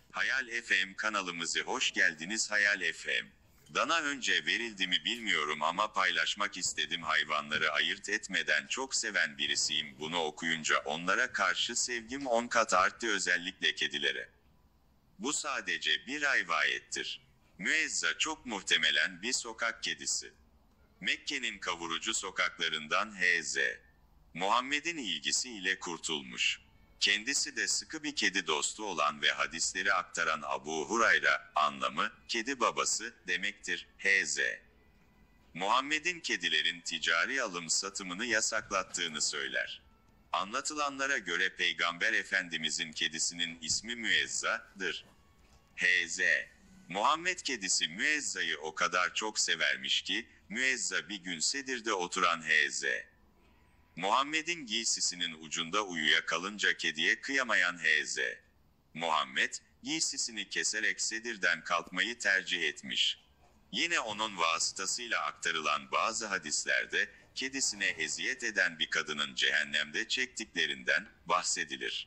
Hayal FM kanalımıza hoş geldiniz Hayal FM. Dana önce verildi mi bilmiyorum ama paylaşmak istedim, hayvanları ayırt etmeden çok seven birisiyim. Bunu okuyunca onlara karşı sevgim 10 kat arttı, özellikle kedilere. Bu sadece bir rivayettir. Müezza çok muhtemelen bir sokak kedisi. Mekke'nin kavurucu sokaklarından Hz. Muhammed'in ilgisiyle kurtulmuş. Kendisi de sıkı bir kedi dostu olan ve hadisleri aktaran Abu Hurayra, anlamı, kedi babası, demektir. Hz. Muhammed'in kedilerin ticari alım satımını yasaklattığını söyler. Anlatılanlara göre Peygamber Efendimizin kedisinin ismi Müezza'dır. Hz. Muhammed kedisi Müezza'yı o kadar çok severmiş ki, Müezza bir gün sedirde oturan Hz. Muhammed'in giysisinin ucunda uyuyakalınca kediye kıyamayan Hz. Muhammed, giysisini keserek sedirden kalkmayı tercih etmiş. Yine onun vasıtasıyla aktarılan bazı hadislerde, kedisine eziyet eden bir kadının cehennemde çektiklerinden bahsedilir.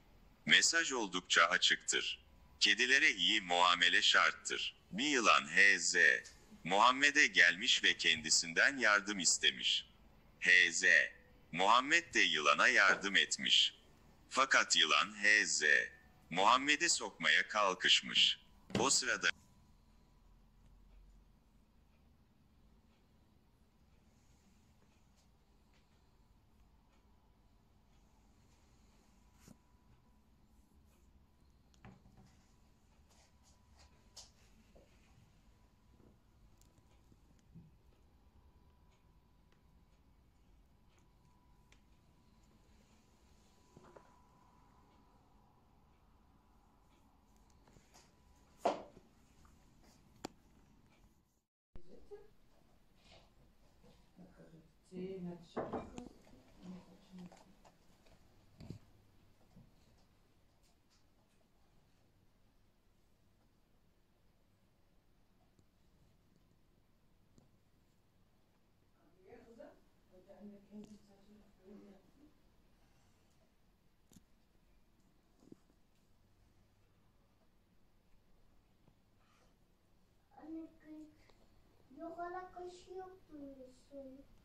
Mesaj oldukça açıktır. Kedilere iyi muamele şarttır. Bir yılan Hz. Muhammed'e gelmiş ve kendisinden yardım istemiş. Hz. Muhammed de yılana yardım etmiş. Fakat yılan Hz. Muhammed'i sokmaya kalkışmış. O sırada Anne, yok, hala kaşı yok diyorsun.